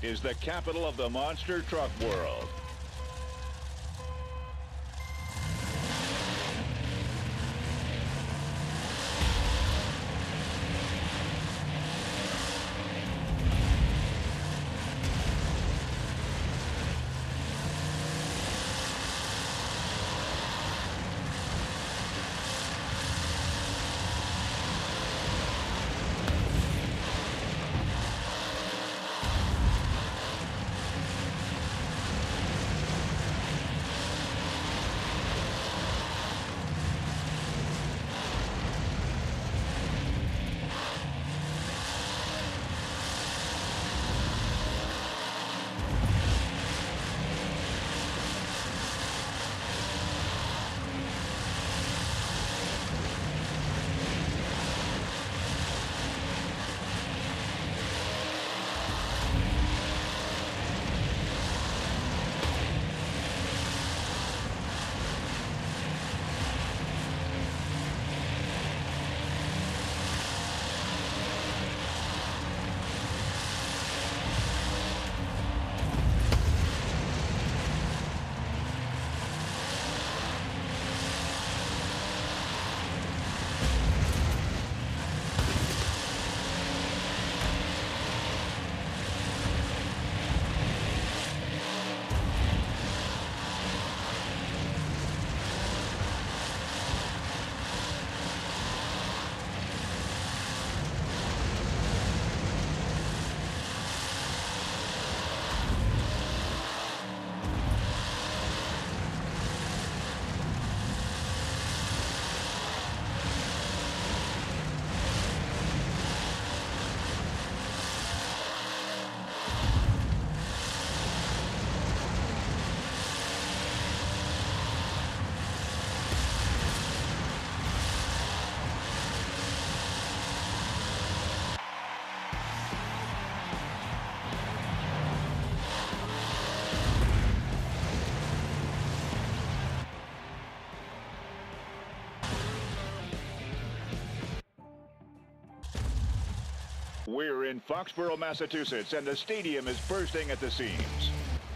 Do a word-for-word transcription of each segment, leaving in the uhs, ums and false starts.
is the capital of the monster truck world. We're in Foxborough, Massachusetts, and the stadium is bursting at the seams.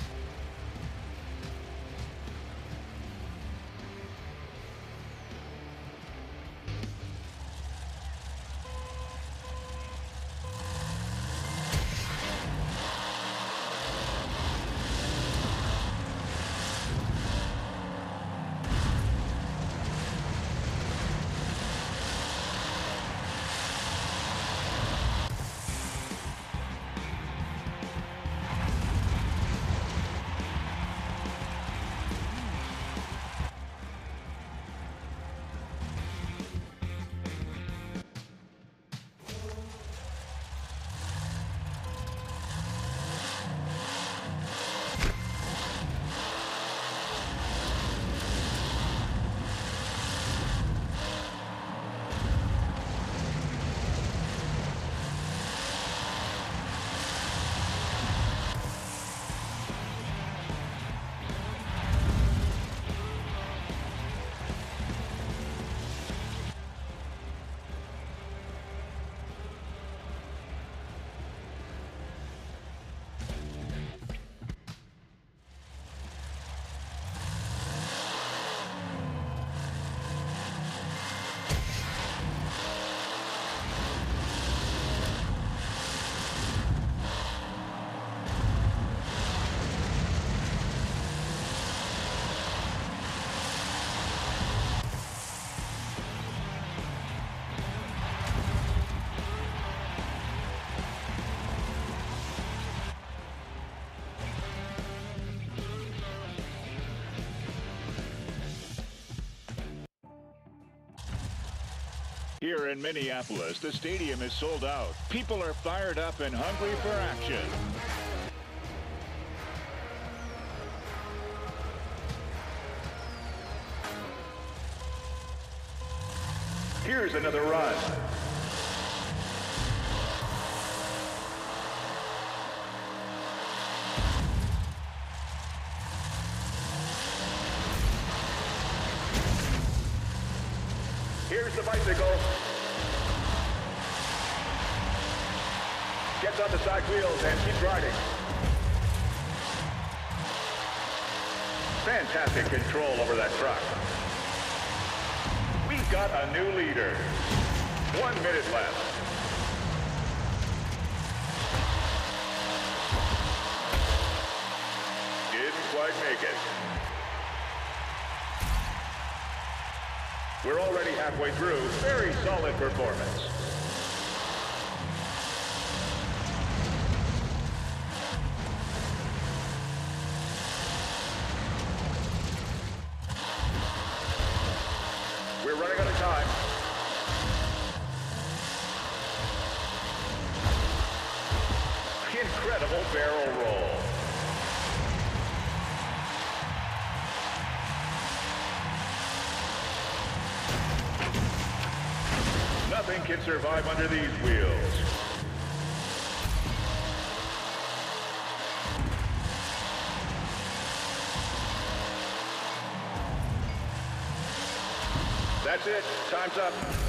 Here in Minneapolis, the stadium is sold out. People are fired up and hungry for action. Here's another run. Here's the bicycle. Gets on the side wheels and keeps riding. Fantastic control over that truck. We've got a new leader. One minute left. Didn't quite make it. We're already halfway through. Very solid performance. We're running out of time. Incredible barrel roll. Nothing can survive under these wheels. That's it. Time's up.